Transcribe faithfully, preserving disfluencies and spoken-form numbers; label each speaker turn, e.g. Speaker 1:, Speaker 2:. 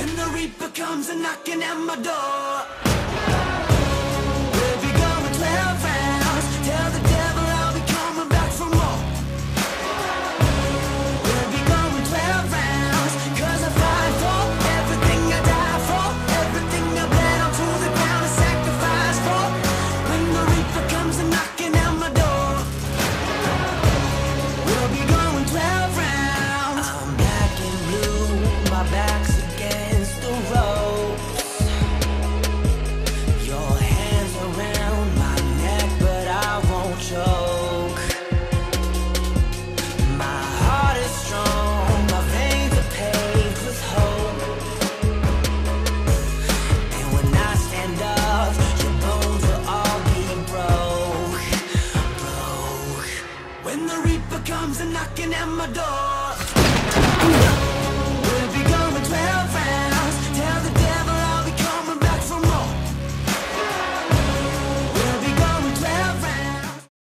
Speaker 1: When the reaper comes a knocking at my door, we'll be going twelve rounds. Tell the devil I'll be coming back for more. We'll be going twelve rounds, cause I fight for everything I die for, everything I bled onto the ground and sacrifice for. When the reaper comes a knocking at my door, we'll be going twelve rounds. I'm black and blue, my back's against the ropes. Your hands around my neck, but I won't choke. My heart is strong, my veins are paved with hope. And when I stand up, your bones will all be broke, broke. When the reaper comes a knocking at my door,